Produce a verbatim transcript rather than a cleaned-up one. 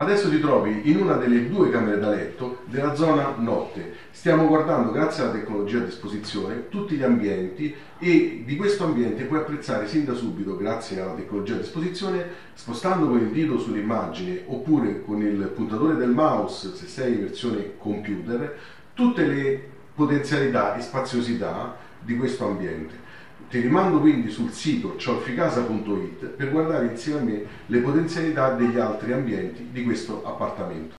Adesso ti trovi in una delle due camere da letto della zona notte. Stiamo guardando, grazie alla tecnologia a disposizione, tutti gli ambienti e di questo ambiente puoi apprezzare sin da subito, grazie alla tecnologia a disposizione, spostando con il dito sull'immagine oppure con il puntatore del mouse, se sei in versione computer, tutte le potenzialità e spaziosità di questo ambiente. Ti rimando quindi sul sito ciolficasa punto it per guardare insieme a me le potenzialità degli altri ambienti di questo appartamento.